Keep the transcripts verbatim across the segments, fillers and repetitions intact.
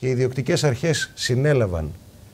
και οι ιδιοκτικές αρχές συνέλαβαν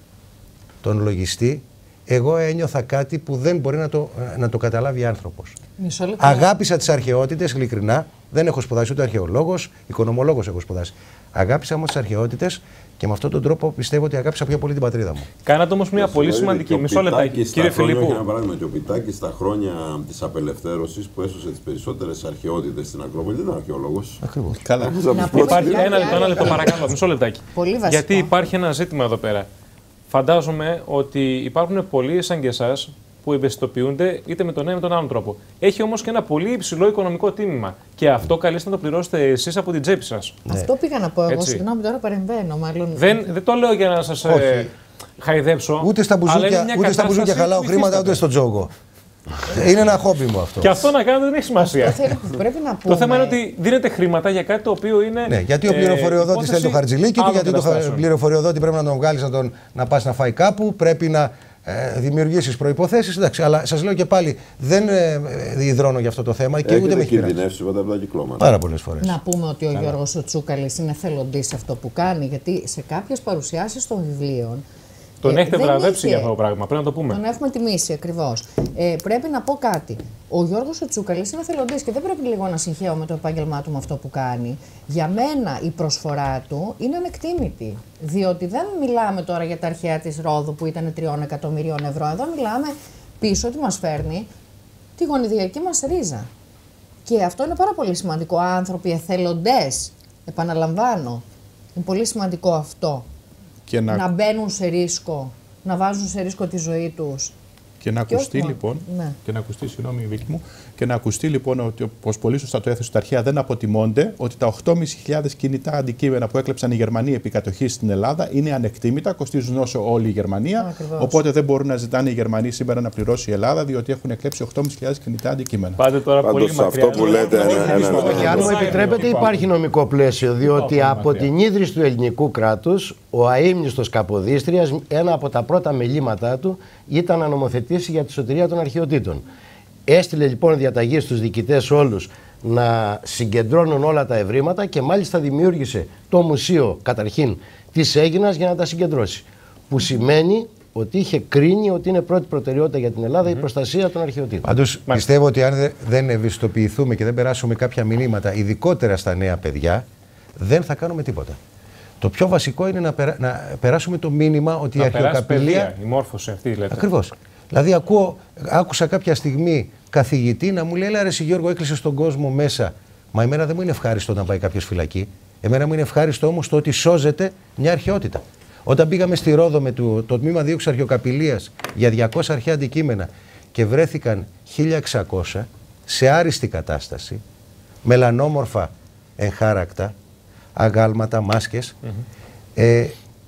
τον λογιστή, εγώ ένιωθα κάτι που δεν μπορεί να το, να το καταλάβει άνθρωπος. Αγάπησα τις αρχαιότητες, ειλικρινά. Δεν έχω σπουδάσει ούτε αρχαιολόγος, οικονομολόγος έχω σπουδάσει. Αγάπησα όμως τις αρχαιότητες και με αυτόν τον τρόπο πιστεύω ότι αγάπησα πιο πολύ την πατρίδα μου. Κάνατε όμως μια πολύ σημαντική. Μισό λεπτάκι, κύριε Φιλίππου. Για ένα παράδειγμα, και ο Πιτάκης στα χρόνια της απελευθέρωσης που έσωσε τις περισσότερες αρχαιότητες στην Ακρόπολη δεν ήταν αρχαιολόγος. Ακριβώς. Καλά. Υπάρχει ένα λεπτό, ένα λεπτό παρακαλώ, μισό λεπτάκι. Γιατί υπάρχει ένα ζήτημα εδώ πέρα. Φαντάζομαι ότι υπάρχουν πολλοί σαν και εσάς που ευαισθητοποιούνται είτε με τον ένα ή με τον άλλον τρόπο. Έχει όμως και ένα πολύ υψηλό οικονομικό τίμημα. Και αυτό καλείστε να το πληρώσετε εσείς από την τσέπη σας. Ναι. Αυτό πήγα να πω εγώ. Συγγνώμη, τώρα παρεμβαίνω. Μάλλον... Δεν, δεν το λέω για να σας ε, χαϊδέψω. Ούτε στα μπουζούκια, ούτε στα μπουζούκια χαλάω χρήματα, ούτε στο τζόγο. Είναι ένα χόμπι μου αυτό. Και αυτό να κάνετε δεν έχει σημασία. Πρέπει να πούμε... Το θέμα είναι ότι δίνετε χρήματα για κάτι το οποίο είναι. Ναι, γιατί ο πληροφοριοδότης θέλει το χαρτζηλίκι του, γιατί το πληροφοριοδότη πρέπει να τον βγάλει να, τον, να πας να φάει κάπου, πρέπει να ε, δημιουργήσεις προϋποθέσεις. Εντάξει, αλλά σας λέω και πάλι, δεν ε, υδρώνω για αυτό το θέμα και ούτε με έχει κινδυνεύσει από τα κυκλώματα. Πάρα πολλές φορές. Να πούμε ότι ο Γιώργος ο Τσούκαλης είναι θελοντής σε αυτό που κάνει, γιατί σε κάποιες παρουσιάσεις των βιβλίων. Τον ε, έχετε βραβεύσει είχε... για αυτό το πράγμα, πρέπει να το πούμε. Τον έχουμε τιμήσει ακριβώς. Ε, πρέπει να πω κάτι. Ο Γιώργος ο Τσούκαλης είναι θελοντής και δεν πρέπει λίγο να συγχαίω με το επάγγελμά του με αυτό που κάνει. Για μένα η προσφορά του είναι ανεκτήμητη. Διότι δεν μιλάμε τώρα για τα αρχαία της Ρόδου που ήταν τριών εκατομμυρίων ευρώ. Εδώ μιλάμε πίσω ότι μας φέρνει τη γονιδιακή μας ρίζα. Και αυτό είναι πάρα πολύ σημαντικό. Άνθρωποι εθελοντές, επαναλαμβάνω, είναι πολύ σημαντικό αυτό. Και να... να μπαίνουν σε ρίσκο, να βάζουν σε ρίσκο τη ζωή τους. Και να ακουστεί λοιπόν, ναι. και να ακουστεί, συγγνώμη Βίκη μου, και να ακουστεί λοιπόν ότι, όπως πολύ σωστά το έθεσε, τα αρχαία δεν αποτιμώνται, ότι τα οκτώ χιλιάδες πεντακόσια κινητά αντικείμενα που έκλεψαν οι Γερμανοί επί κατοχής στην Ελλάδα είναι ανεκτήμητα, κοστίζουν όσο όλη η Γερμανία. Ακριβώς. Οπότε δεν μπορούν να ζητάνε οι Γερμανοί σήμερα να πληρώσει η Ελλάδα, διότι έχουν εκλέψει οκτώ χιλιάδες κινητά αντικείμενα. Πάτε τώρα Πάντως, πολύ μακριά. Αυτό που λέτε, και αν μου επιτρέπετε, υπάρχει νομικό πλαίσιο, διότι από την ίδρυση του ελληνικού κράτους, ο αείμνηστος Καποδίστριας, ένα από τα πρώτα μελήματά του ήταν να νομοθετήσει για τη σωτηρία των αρχαιοτήτων. Έστειλε λοιπόν διαταγή στους διοικητές όλους να συγκεντρώνουν όλα τα ευρήματα και μάλιστα δημιούργησε το μουσείο καταρχήν της Αίγινας για να τα συγκεντρώσει. Που σημαίνει ότι είχε κρίνει ότι είναι πρώτη προτεραιότητα για την Ελλάδα mm-hmm. η προστασία των αρχαιοτήτων. Πάντως πιστεύω ότι αν δεν ευαισθητοποιηθούμε και δεν περάσουμε κάποια μηνύματα, ειδικότερα στα νέα παιδιά, δεν θα κάνουμε τίποτα. Το πιο βασικό είναι να, περα... να περάσουμε το μήνυμα ότι να η αρχαιοκαπηλεία. Η μόρφωση αυτή λέτε. Ακριβώς. Δηλαδή, ακούω, άκουσα κάποια στιγμή καθηγητή να μου λέει: Έλα, ρε εσύ Γιώργο, έκλεισε τον κόσμο μέσα. Μα εμένα δεν μου είναι ευχάριστο να πάει κάποιος φυλακή. Εμένα μου είναι ευχάριστο όμως το ότι σώζεται μια αρχαιότητα. Όταν πήγαμε στη Ρόδο με το, το τμήμα δίωξης αρχαιοκαπηλείας για διακόσια αρχαία αντικείμενα και βρέθηκαν χίλια εξακόσια σε άριστη κατάσταση, μελανόμορφα εγχάρακτα, αγάλματα, μάσκες, mm-hmm. ε,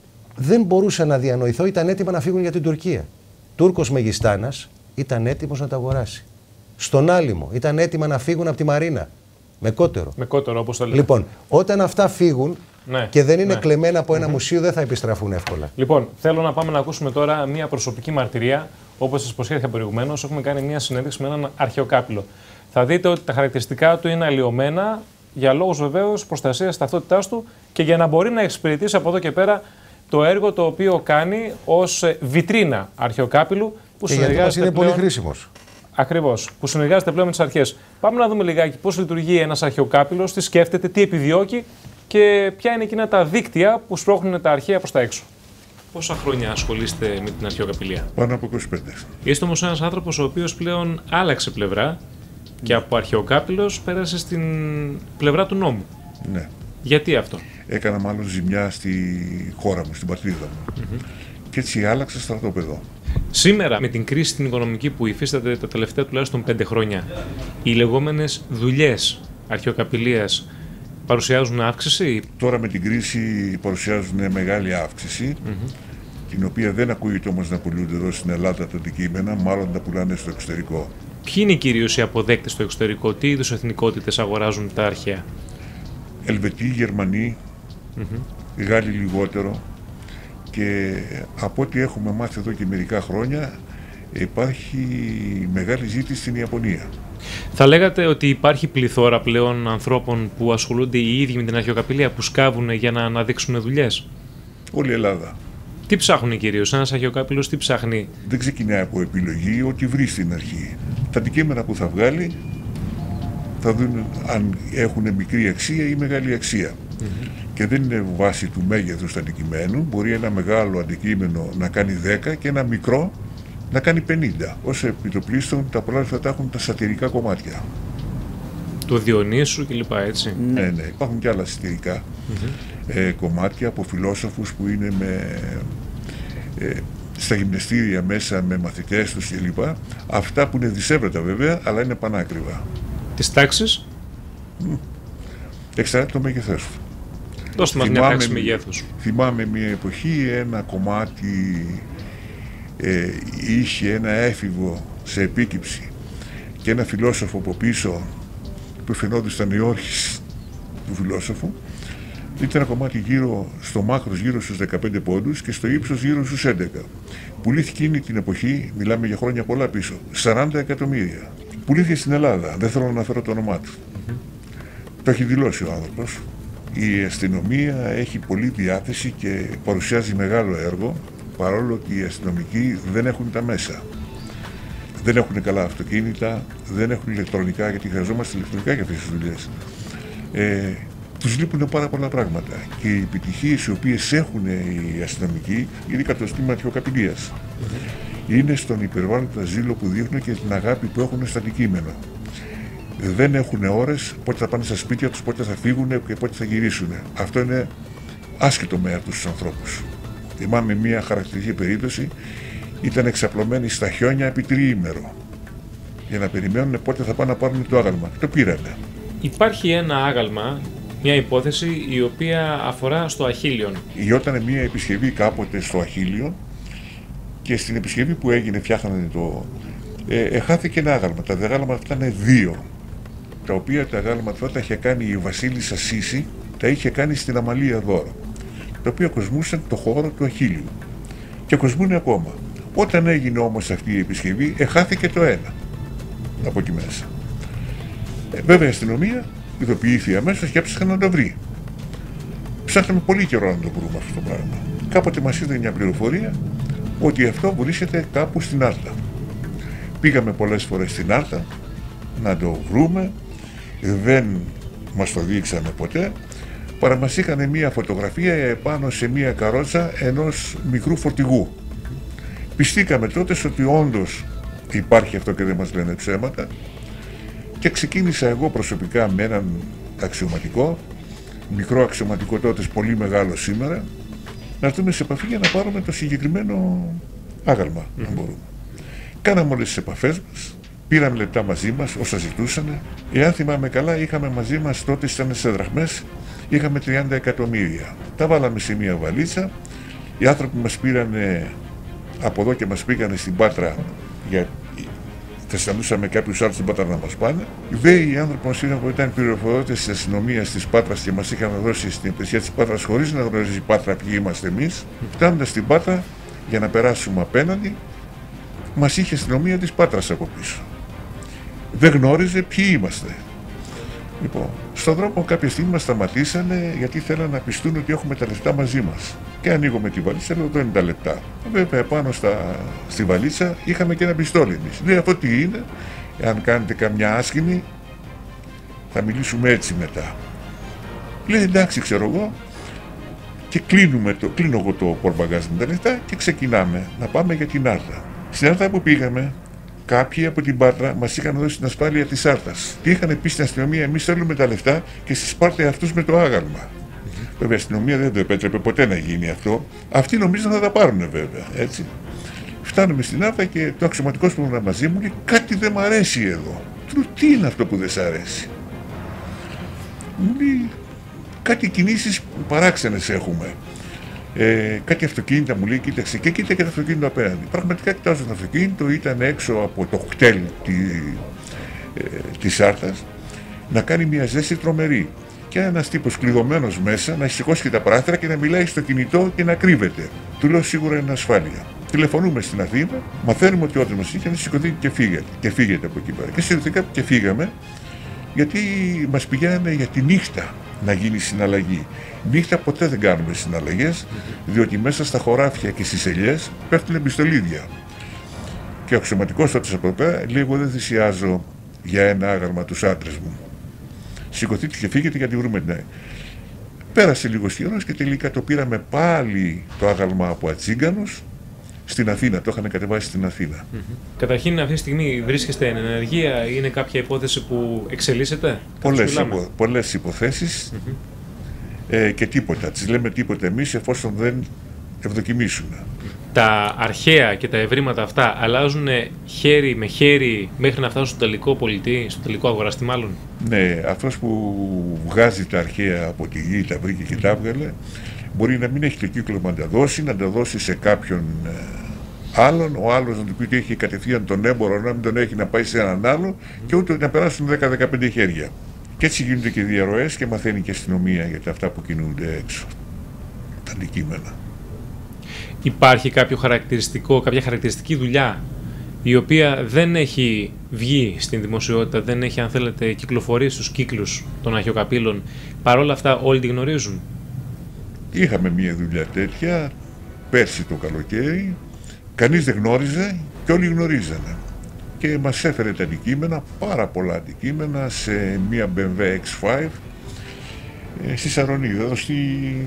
δεν μπορούσα να διανοηθώ, ήταν έτοιμα να φύγουν για την Τουρκία. Τούρκος Μεγιστάνας ήταν έτοιμος να τα αγοράσει. Στον Άλυμο ήταν έτοιμα να φύγουν από τη Μαρίνα. Με κότερο. Με κότερο, όπως το λέμε. Λοιπόν, όταν αυτά φύγουν ναι, και δεν είναι ναι. κλεμμένα από ένα mm-hmm. μουσείο, δεν θα επιστραφούν εύκολα. Λοιπόν, θέλω να πάμε να ακούσουμε τώρα μια προσωπική μαρτυρία. Όπως σας υποσχέθηκα προηγουμένως, έχουμε κάνει μια συνέντευξη με έναν αρχαιοκάπηλο. Θα δείτε ότι τα χαρακτηριστικά του είναι αλλοιωμένα για λόγους βεβαίως προστασίας ταυτότητάς του και για να μπορεί να εξυπηρετήσει από εδώ και πέρα το έργο το οποίο κάνει ως βιτρίνα αρχαιοκάπηλου. Που και γιατί μας είναι πλέον... πολύ χρήσιμος. Ακριβώς, που συνεργάζεται πλέον με τις αρχές. Πάμε να δούμε λιγάκι πώς λειτουργεί ένας αρχαιοκάπηλος, τι σκέφτεται, τι επιδιώκει και ποια είναι εκείνα τα δίκτυα που σπρώχνουν τα αρχαία προς τα έξω. Πόσα χρόνια ασχολείστε με την αρχαιοκαπηλεία? Πάνω από είκοσι πέντε. Είστε όμως ένας άνθρωπος ο οποίος πλέον άλλαξε πλευρά και από αρχαιοκάπηλος πέρασε στην πλευρά του νόμου. Ναι. Γιατί αυτό? Έκανα μάλλον ζημιά στη χώρα μου, στην πατρίδα μου. Mm-hmm. Και έτσι άλλαξα στρατόπεδο. Σήμερα, με την κρίση την οικονομική που υφίσταται τα τελευταία τουλάχιστον πέντε χρόνια, οι λεγόμενες δουλειές αρχαιοκαπηλείας παρουσιάζουν αύξηση? Τώρα με την κρίση παρουσιάζουν μεγάλη αύξηση, mm-hmm. την οποία δεν ακούγεται όμως να πουλούνται εδώ στην Ελλάδα τα αντικείμενα, μάλλον τα πουλάνε στο εξωτερικό. Ποιοι είναι κυρίως οι αποδέκτες στο εξωτερικό, τι είδους εθνικότητες αγοράζουν τα αρχαία? Ελβετοί, Γερμανοί, mm-hmm. Γάλλοι λιγότερο. Και από ό,τι έχουμε μάθει εδώ και μερικά χρόνια, υπάρχει μεγάλη ζήτηση στην Ιαπωνία. Θα λέγατε ότι υπάρχει πληθώρα πλέον ανθρώπων που ασχολούνται οι ίδιοι με την αρχαιοκαπηλεία, που σκάβουν για να αναδείξουν δουλειές? Όλη η Ελλάδα. Τι ψάχνουν κυρίως, ένας αρχαιοκάπηλος τι ψάχνει? Δεν ξεκινάει από επιλογή, ό,τι βρει στην αρχή. Τα αντικείμενα που θα βγάλει θα δουν αν έχουν μικρή αξία ή μεγάλη αξία. Mm-hmm. Και δεν είναι βάση του μέγεθους του αντικειμένου. Μπορεί ένα μεγάλο αντικείμενο να κάνει δέκα και ένα μικρό να κάνει πενήντα. Ως επιτοπλίστων τα πολλά θα τα έχουν τα σατυρικά κομμάτια. Του Διονύσου κλπ. Έτσι. Ναι, ναι, υπάρχουν και άλλα σατυρικά mm-hmm. ε, κομμάτια από φιλόσοφους που είναι με, ε, στα γυμναστήρια μέσα με μαθητές τους κλπ. Αυτά που είναι δισεύρετα βέβαια, αλλά είναι πανάκριβα. Τις τάξεις? Mm. Εξαρτάται το μέγεθός του. Δώστε μας μια τάξη μεγέθους. Θυμάμαι μια εποχή ένα κομμάτι ε, είχε ένα έφηβο σε επίκυψη και ένα φιλόσοφο από πίσω που φαινόντουσαν οι όρχες του φιλόσοφου. Ήταν ένα κομμάτι γύρω στο μάκρος γύρω στους δεκαπέντε πόντους και στο ύψος γύρω στους έντεκα. Πουλήθηκε εκείνη την εποχή, μιλάμε για χρόνια πολλά πίσω, σαράντα εκατομμύρια. Πουλήθηκε στην Ελλάδα, δεν θέλω να αναφέρω το όνομά του. Mm-hmm. Το έχει δηλώσει ο άνθρωπος. Η αστυνομία έχει πολλή διάθεση και παρουσιάζει μεγάλο έργο, παρόλο ότι οι αστυνομικοί δεν έχουν τα μέσα. Δεν έχουν καλά αυτοκίνητα, δεν έχουν ηλεκτρονικά, γιατί χρειαζόμαστε ηλεκτρονικά για αυτές τις δουλειές. Ε, τους λείπουν πάρα πολλά πράγματα. Και οι επιτυχίες οι οποίες έχουν οι αστυνομικοί, ειδικά το στήμα αρχαιοκαπηλείας, mm-hmm. είναι στον υπερβάλλοντα ζήλο που δείχνουν και την αγάπη που έχουν στο αντικείμενο. Δεν έχουν ώρες πότε θα πάνε στα σπίτια τους, πότε θα φύγουν και πότε θα γυρίσουν. Αυτό είναι άσχετο με αυτούς τους ανθρώπους. Θυμάμαι μια χαρακτηριστική περίπτωση, ήταν εξαπλωμένοι στα χιόνια επί τριήμερο για να περιμένουν πότε θα πάνε να πάρουν το άγαλμα. Το πήρανε. Υπάρχει ένα άγαλμα, μια υπόθεση η οποία αφορά στο Αχίλιον. Γινόταν μια επισκευή κάποτε στο Αχίλιον και στην επισκευή που έγινε φτιάχνανε το... Ε, εχάθηκε ένα άγαλμα. Τα αγάλματα αυτά είναι δύο. Τα οποία τα αγάλματα αυτά τα είχε κάνει η Βασίλισσα Σύση, τα είχε κάνει στην Αμαλία δώρο. Τα οποία κοσμούσαν το χώρο του Αχίλιου. Και κοσμούν ακόμα. Όταν έγινε όμως αυτή η επισκευή, εχάθηκε το ένα από εκεί μέσα. Ε, βέβαια η αστυνομία ειδοποιήθη αμέσως και έψαχνε να το βρει. Ψάχναμε πολύ καιρό να το βρούμε αυτό το πράγμα. Κάποτε μας είδε μια πληροφορία ότι αυτό βρίσκεται κάπου στην Άρτα. Πήγαμε πολλές φορές στην Άρτα να το βρούμε, δεν μας το δείξανε ποτέ, παρά μας είχανε μία φωτογραφία επάνω σε μία καρότσα ενός μικρού φορτηγού. Πιστήκαμε τότε ότι όντως υπάρχει αυτό και δεν μας λένε ψέματα και ξεκίνησα εγώ προσωπικά με έναν αξιωματικό, μικρό αξιωματικό τότε, πολύ μεγάλο σήμερα, να έρθουμε σε επαφή για να πάρουμε το συγκεκριμένο άγαλμα, mm-hmm. αν μπορούμε. Κάναμε όλες τις επαφές μας, πήραμε λεπτά μαζί μας όσα ζητούσανε. Εάν θυμάμαι καλά, είχαμε μαζί μας τότε ήταν σε δραχμές, είχαμε τριάντα εκατομμύρια. Τα βάλαμε σε μια βαλίτσα, οι άνθρωποι μας πήρανε από εδώ και μας πήγανε στην Πάτρα, γιατί θα σταλούσαμε κάποιους άλλους στην Πάτρα να μας πάνε. Δε οι άνθρωποι μας πήραν που ήταν πληροφοριώτες της αστυνομίας της Πάτρας και μας είχαν δώσει στην υπηρεσία της Πάτρας χωρίς να γνωρίζει η Πάτρα ποιοι είμαστε εμείς. Φτάνοντας στην Πάτρα για να περάσουμε απέναντι, μας είχε αστυνομία της Πάτρας από πίσω. Δεν γνώριζε ποιοι είμαστε. Λοιπόν, στον δρόμο κάποια στιγμή μας σταματήσανε γιατί θέλανε να πιστούν ότι έχουμε τα λεφτά μαζί μας. Και ανοίγουμε τη βαλίτσα, λέω εδώ είναι τα λεπτά. Βέβαια πάνω στα, στη βαλίτσα είχαμε και ένα πιστόλι εμείς. Λέει αυτό τι είναι, αν κάνετε καμιά άσχημη θα μιλήσουμε έτσι μετά. Λέει εντάξει ξέρω εγώ και κλείνουμε το, κλείνω εγώ το πορμπαγκάζ με τα λεφτά και ξεκινάμε να πάμε για την Άρτα. Στην Άρτα που πήγαμε, κάποιοι από την Πάτρα μας είχαν δώσει την ασφάλεια της Άρτας. Και είχαν πει στην αστυνομία: εμείς θέλουμε τα λεφτά και στις πάρτε αυτούς με το άγαλμα. Mm-hmm. Βέβαια, η αστυνομία δεν το επέτρεπε ποτέ να γίνει αυτό. Αυτοί νομίζαν να τα πάρουν, βέβαια. Έτσι. Φτάνουμε στην Άρτα και το αξιωματικός που ήμουν μαζί μου λέει: κάτι δεν μ' αρέσει εδώ. Του λέω: τι είναι αυτό που δεν σ' αρέσει? Μου λέει: κάτι κινήσεις παράξενες έχουμε. Ε, κάτι αυτοκίνητα μου λέει, κοίταξε και κοίτα και το αυτοκίνητο απέναντι. Πραγματικά κοιτάζω το αυτοκίνητο, ήταν έξω από το χτέλ τη, ε, της Άρτας να κάνει μια ζέστη τρομερή. Και ένας τύπος κλειδωμένος μέσα να σηκώσει και τα παράθυρα και να μιλάει στο κινητό και να κρύβεται. Του λέω σίγουρα είναι ασφάλεια. Τηλεφωνούμε στην Αθήνα, μαθαίνουμε ότι όντως μας είχε σηκωθεί και φύγετε, και φύγετε από εκεί πέρα. Και σηκωθήκα και φύγαμε γιατί μας πηγαίνανε για τη νύχτα. να γίνει συναλλαγή. Νύχτα ποτέ δεν κάνουμε συναλλαγές, διότι μέσα στα χωράφια και στις ελιές πέφτουν εμπιστολίδια. Και ο αξιωματικός τότε από πέρα λέει: εγώ δεν θυσιάζω για ένα άγαλμα τους άντρες μου. Σηκωθείτε και φύγετε γιατί βρούμε την. Πέρασε λίγος καιρός και τελικά το πήραμε πάλι το άγαλμα από ατσίγκανους στην Αθήνα. Το είχαν κατεβάσει στην Αθήνα. Mm-hmm. Καταρχήν, αυτή τη στιγμή βρίσκεστε εν ενεργεία, είναι κάποια υπόθεση που εξελίσσεται? Πολλές, υπο, πολλές υποθέσεις mm-hmm. ε, και τίποτα. Τις λέμε τίποτα εμείς εφόσον δεν ευδοκιμήσουν. Τα αρχαία και τα ευρήματα αυτά αλλάζουν χέρι με χέρι μέχρι να φτάσουν στον τελικό πολιτή, στον τελικό αγοραστή μάλλον? Ναι, αυτός που βγάζει τα αρχαία από τη γη, τα βρήκε και τα έβγαλε, μπορεί να μην έχει το κύκλωμα να τα δώσει, να τα δώσει σε κάποιον ε, άλλον, ο άλλος να του πει ότι έχει κατευθείαν τον έμπορο, να μην τον έχει να πάει σε έναν άλλο mm-hmm. και ούτε να περάσουν δέκα με δεκαπέντε χέρια. Και έτσι γίνονται και διαρροές και μαθαίνει και η αστυνομία για τα αυτά που κινούνται έξω, τα αντικείμενα. Υπάρχει κάποιο χαρακτηριστικό, κάποια χαρακτηριστική δουλειά η οποία δεν έχει βγει στην δημοσιότητα, δεν έχει, αν θέλετε, κυκλοφορήσει στους κύκλους των αρχαιοκαπήλων, παρόλα αυτά όλοι τη γνωρίζουν? Είχαμε μια δουλειά τέτοια πέρσι το καλοκαίρι, κανείς δεν γνώριζε και όλοι γνωρίζανε. Και μας έφερε τα αντικείμενα, πάρα πολλά αντικείμενα, σε μια μπι εμ ντάμπλιου εξ πέντε ε, στη Σαρονίδα, εδώ στη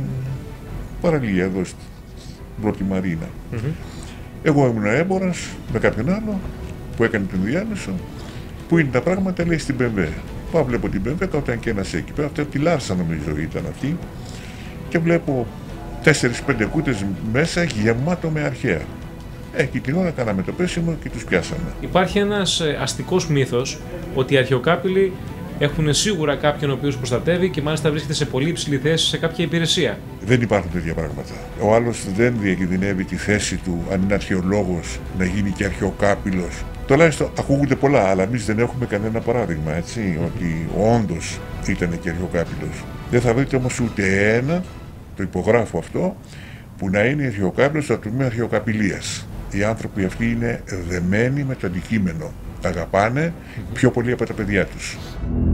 παραλία, εδώ στην πρώτη Μαρίνα. Mm-hmm. Εγώ ήμουν έμπορας με κάποιον άλλο που έκανε την διάμεσο, που είναι τα πράγματα, λέει, στην μπι εμ ντάμπλιου. Πάω, βλέπω την μπι εμ ντάμπλιου, όταν και ένας εκεί πέρα, αυτή τη Λάρσα νομίζω ήταν αυτή, και βλέπω τέσσερις πέντε κούτες μέσα γεμάτο με αρχαία. Εκεί την ώρα κάναμε το πέσιμο και τους πιάσαμε. Υπάρχει ένας ε, αστικός μύθος ότι οι αρχαιοκάπηλοι έχουν σίγουρα κάποιον ο οποίος προστατεύει και μάλιστα βρίσκεται σε πολύ υψηλή θέση σε κάποια υπηρεσία. Δεν υπάρχουν τέτοια πράγματα. Ο άλλος δεν διακινδυνεύει τη θέση του, αν είναι αρχαιολόγος, να γίνει και αρχαιοκάπηλος. Τουλάχιστον ακούγονται πολλά, αλλά εμείς δεν έχουμε κανένα παράδειγμα, έτσι, ότι όντως ήταν και αρχαιοκάπηλος. Δεν θα βρείτε όμως ούτε ένα, το υπογράφω αυτό, που να είναι αρχαιοκάπηλος στο τμήμα αρχαιοκαπηλείας. Οι άνθρωποι αυτοί είναι δεμένοι με το αντικείμενο. Τα αγαπάνε πιο πολύ από τα παιδιά τους.